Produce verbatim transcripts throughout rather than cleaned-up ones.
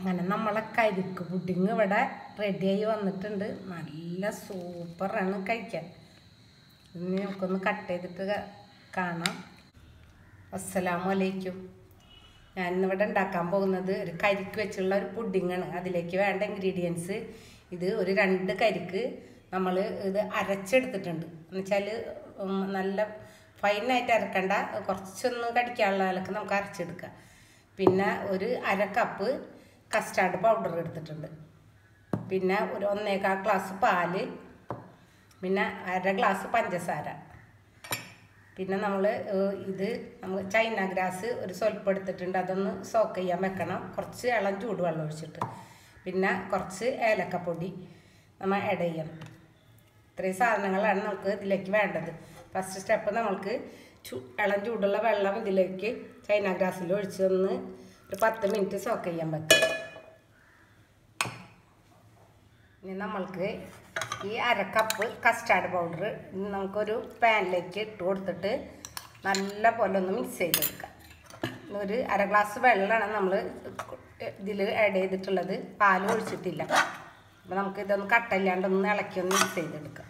അങ്ങനെ നമ്മളെ കരിക്ക് പുഡിങ് ഇവിടെ റെഡിയായി വന്നിട്ടുണ്ട്. നല്ല സൂപ്പറാണ് കഴിക്കാൻ. ഇനി നമുക്കൊന്ന് കട്ട് ചെയ്തിട്ട് കാണാം. അസ്സലാമു അലൈക്കും. ഞാനിന്നിവിടെ ഉണ്ടാക്കാൻ പോകുന്നത് ഒരു കരിക്ക് വെച്ചുള്ള ഒരു പുഡിങ്ങാണ്. അതിലേക്ക് വേണ്ട ഇൻഗ്രീഡിയൻസ് ഇത് ഒരു രണ്ട് കരിക്ക് നമ്മൾ ഇത് അരച്ചെടുത്തിട്ടുണ്ട്. എന്നുവെച്ചാൽ നല്ല ഫൈനായിട്ട് അരക്കണ്ട, കുറച്ചൊന്ന് കടിക്കാനുള്ള നിലക്ക് നമുക്ക് അരച്ചെടുക്കാം. പിന്നെ ഒരു അര കപ്പ് കസ്റ്റാർഡ് പൗഡർ എടുത്തിട്ടുണ്ട്. പിന്നെ ഒരു ഒന്നേകാൽ ഗ്ലാസ് പാല്, പിന്നെ അര ഗ്ലാസ് പഞ്ചസാര. പിന്നെ നമ്മൾ ഇത് നമ്മൾ ചൈന ഗ്രാസ് ഒരു സ്വല്പം എടുത്തിട്ടുണ്ട്. അതൊന്ന് സോക്ക് ചെയ്യാൻ വെക്കണം, കുറച്ച് ഇളം ചൂടുവെള്ളം ഒഴിച്ചിട്ട്. പിന്നെ കുറച്ച് ഏലക്കപ്പൊടി നമ്മൾ ആഡ് ചെയ്യണം. ഇത്രയും സാധനങ്ങളാണ് നമുക്ക് ഇതിലേക്ക് വേണ്ടത്. ഫസ്റ്റ് സ്റ്റെപ്പ് നമ്മൾക്ക് ചൂ ഇളം ചൂടുള്ള വെള്ളം ഇതിലേക്ക് ചൈന ഗ്രാസിൽ ഒഴിച്ച് ഒന്ന് ഒരു പത്ത് മിനിറ്റ് സോക്ക് ചെയ്യാൻ വെക്കാം. ഇനി നമ്മൾക്ക് ഈ അര കപ്പ് കസ്റ്റാർഡ് പൗഡർ നമുക്കൊരു പാനിലേക്ക് ഇട്ട് കൊടുത്തിട്ട് നല്ല പോലെ ഒന്ന് മിക്സ് ചെയ്തെടുക്കാം. ഒരു അര ഗ്ലാസ് വെള്ളമാണ് നമ്മൾ ഇതിൽ ആഡ് ചെയ്തിട്ടുള്ളത്, പാൽ ഒഴിച്ചിട്ടില്ല. അപ്പോൾ നമുക്ക് ഇതൊന്ന് കട്ടയില്ലാണ്ടൊന്ന് ഇളക്കി ഒന്ന് മിക്സ് ചെയ്തെടുക്കാം.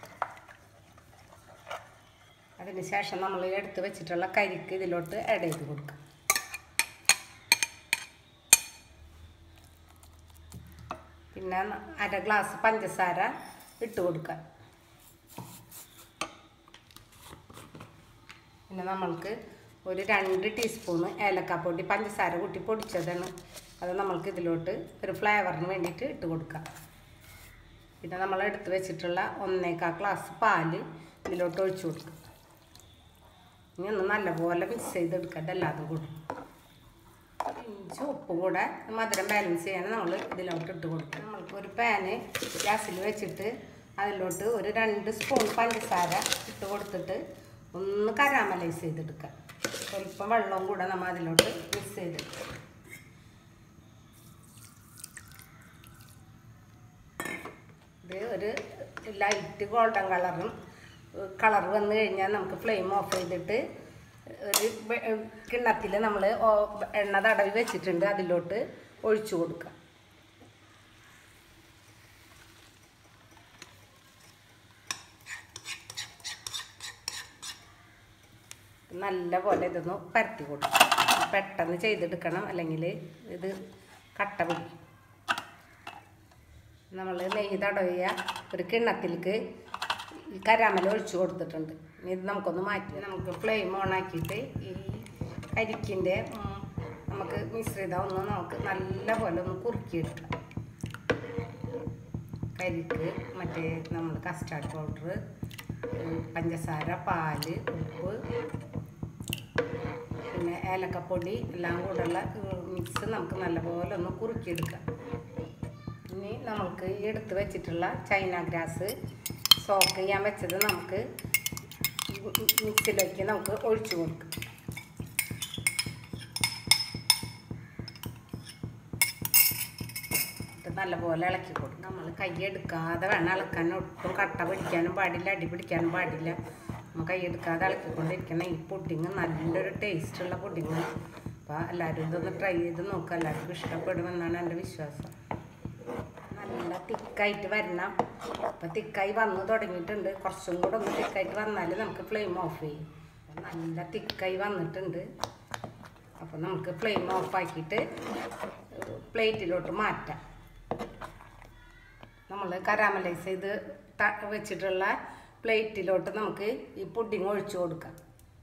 അതിന് ശേഷം നമ്മൾ എടുത്ത് വെച്ചിട്ടുള്ള കരിക്ക് ഇതിലോട്ട് ആഡ് ചെയ്ത് കൊടുക്കാം. പിന്നെ അര ഗ്ലാസ് പഞ്ചസാര ഇട്ട് കൊടുക്കാം. പിന്നെ നമ്മൾക്ക് ഒരു രണ്ട് ടീസ്പൂണ് ഏലക്കാപ്പൊടി പഞ്ചസാര കൂട്ടി പൊടിച്ചതാണ്, അത് നമ്മൾക്ക് ഇതിലോട്ട് ഒരു ഫ്ലേവറിന് വേണ്ടിയിട്ട് ഇട്ട് കൊടുക്കാം. പിന്നെ നമ്മൾ എടുത്ത് വെച്ചിട്ടുള്ള ഒന്നേകാൽ ഗ്ലാസ് പാല് ഇതിലോട്ട് ഒഴിച്ചു കൊടുക്കുക. ഇനി ഒന്ന് നല്ലപോലെ മിക്സ് ചെയ്തെടുക്കാം ഇതെല്ലാതും കൂടി. ഇഞ്ചി ഉപ്പും കൂടെ മധുരം ബാലൻസ് ചെയ്യാൻ നമ്മൾ ഇതിലോട്ട് ഇട്ട് കൊടുക്കുക. നമ്മൾക്ക് ഒരു പാന് ഗ്യാസിൽ വെച്ചിട്ട് അതിലോട്ട് ഒരു രണ്ട് സ്പൂൺ പഞ്ചസാര ഇട്ട് കൊടുത്തിട്ട് ഒന്ന് കരാമലൈസ് ചെയ്തെടുക്കുക. സ്വല്പം വെള്ളവും കൂടെ നമ്മൾ അതിലോട്ട് മിക്സ് ചെയ്തെടുക്കുക. ഇത് ഒരു ലൈറ്റ് ഗോൾഡൻ കളറും കളർ വന്നു കഴിഞ്ഞാൽ നമുക്ക് ഫ്ലെയിം ഓഫ് ചെയ്തിട്ട് ഒരു കിണ്ണത്തിൽ നമ്മൾ എണ്ണ തടവി വെച്ചിട്ടുണ്ട്, അതിലോട്ട് ഒഴിച്ചു കൊടുക്കുക. നല്ല പോലെ ഇതൊന്ന് പരത്തി കൊടുക്കും. പെട്ടെന്ന് ചെയ്തെടുക്കണം, അല്ലെങ്കിൽ ഇത് കട്ട പിടിക്കും. നമ്മൾ നെയ്യ് തടവിയ ഒരു കിണ്ണത്തിലേക്ക് കരാമല ഒഴിച്ചു കൊടുത്തിട്ടുണ്ട്. ഇനി ഇത് നമുക്കൊന്ന് മാറ്റി നമുക്ക് ഫ്ലെയിം ഓൺ ആക്കിയിട്ട് ഈ കരിക്കിൻ്റെ നമുക്ക് മിശ്രിതം ഒന്ന് നമുക്ക് നല്ല പോലെ ഒന്ന് കുറുക്കിയെടുക്കാം. കരിക്ക്, മറ്റേ നമ്മൾ കസ്റ്റാർഡ് പൗഡർ, പഞ്ചസാര, പാല്, ഉപ്പ്, പിന്നെ ഏലക്കപ്പൊടി എല്ലാം കൂടെയുള്ള മിക്സ് നമുക്ക് നല്ലപോലെ ഒന്ന് കുറുക്കിയെടുക്കാം. ഇനി നമുക്ക് ഈ എടുത്ത് വെച്ചിട്ടുള്ള ചൈന ഗ്രാസ് സോക്ക് ചെയ്യാൻ വെച്ചത് നമുക്ക് മിക്സിയിലേക്ക് നമുക്ക് ഒഴിച്ചു കൊടുക്കാം. നല്ലപോലെ ഇളക്കി കൊടുക്കും. നമ്മൾ കൈ എടുക്കാതെ വേണം ഇളക്കാൻ. ഒട്ടും കട്ട പിടിക്കാനും പാടില്ല, അടി പിടിക്കാനും പാടില്ല. നമ്മൾ കൈ എടുക്കാതെ ഇളക്കിക്കൊണ്ടിരിക്കണം. ഈ പുഡിങ് നല്ലൊരു ടേസ്റ്റുള്ള പുഡിങ്ങാണ്. അപ്പോൾ എല്ലാവരും ഇതൊന്ന് ട്രൈ ചെയ്ത് നോക്കുക. എല്ലാവർക്കും ഇഷ്ടപ്പെടുമെന്നാണ് എൻ്റെ വിശ്വാസം. നല്ല തിക്കായിട്ട് വരണം. അപ്പോൾ തിക്കായി വന്ന് തുടങ്ങിയിട്ടുണ്ട്. കുറച്ചും കൂടെ ഒന്ന് തിക്കായിട്ട് വന്നാൽ നമുക്ക് ഫ്ലെയിം ഓഫ് ചെയ്യും. നല്ല തിക്കായി വന്നിട്ടുണ്ട്. അപ്പോൾ നമുക്ക് ഫ്ലെയിം ഓഫാക്കിയിട്ട് പ്ലേറ്റിലോട്ട് മാറ്റാം. നമ്മൾ കരാമലൈസ് ചെയ്ത് വെച്ചിട്ടുള്ള പ്ലേറ്റിലോട്ട് നമുക്ക് ഈ പുഡിങ് ഒഴിച്ചു കൊടുക്കാം.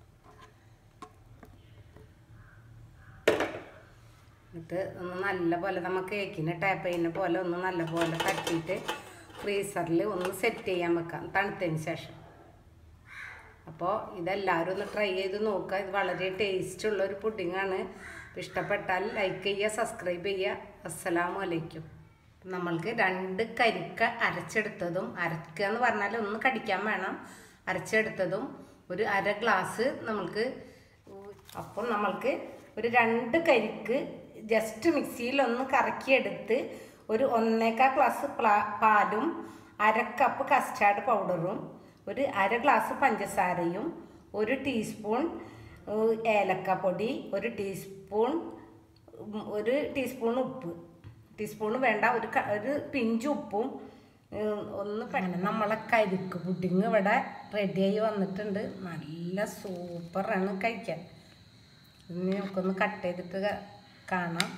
എന്നിട്ട് ഒന്ന് നല്ല പോലെ നമുക്ക് കേക്കിന് ടാപ്പ് ചെയ്യുന്ന പോലെ ഒന്ന് നല്ല പോലെ തട്ടിയിട്ട് ഫ്രീസറിൽ ഒന്ന് സെറ്റ് ചെയ്യാൻ വെക്കാം തണുത്തതിന് ശേഷം. അപ്പോൾ ഇതെല്ലാവരും ഒന്ന് ട്രൈ ചെയ്ത് നോക്കുക. ഇത് വളരെ ടേസ്റ്റുള്ളൊരു പുഡിങ്ങാണ്. ഇഷ്ടപ്പെട്ടാൽ ലൈക്ക് ചെയ്യുക, സബ്സ്ക്രൈബ് ചെയ്യുക. അസ്സലാമു അലൈക്കും. നമ്മൾക്ക് രണ്ട് കരിക്ക അരച്ചെടുത്തതും, അരക്കുക എന്ന് പറഞ്ഞാൽ ഒന്ന് കടിക്കാൻ വേണം, അരച്ചെടുത്തതും ഒരു അര ഗ്ലാസ് നമ്മൾക്ക്. അപ്പം നമ്മൾക്ക് ഒരു രണ്ട് കരിക്ക് ജസ്റ്റ് മിക്സിയിൽ ഒന്ന് കറക്കിയെടുത്ത് ഒരു ഒന്നേകാൽ ഗ്ലാസ് പാലും അര കപ്പ് കസ്റ്റാർഡ് പൗഡറും ഒരു അര ഗ്ലാസ് പഞ്ചസാരയും ഒരു ടീസ്പൂൺ ഏലക്കപ്പൊടി, ഒരു ടീസ്പൂൺ ഒരു ടീസ്പൂൺ ഉപ്പ് ടീസ്പൂൺ വേണ്ട, ഒരു ഒരു പിഞ്ച് ഉപ്പും ഒന്ന് പെണ്ണ. നമ്മളെ കരിക്ക് പുഡിങ് ഇവിടെ റെഡിയായി വന്നിട്ടുണ്ട്. നല്ല സൂപ്പറാണ് കഴിക്കാൻ. ഇനി നമുക്കൊന്ന് കട്ട് ചെയ്തിട്ട് കാണാം.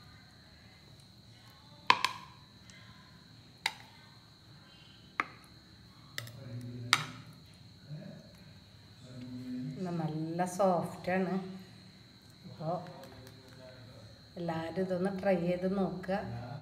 നല്ല സോഫ്റ്റാണ്. അപ്പോൾ എല്ലാവരും ഇതൊന്ന് ട്രൈ ചെയ്ത് നോക്കുക.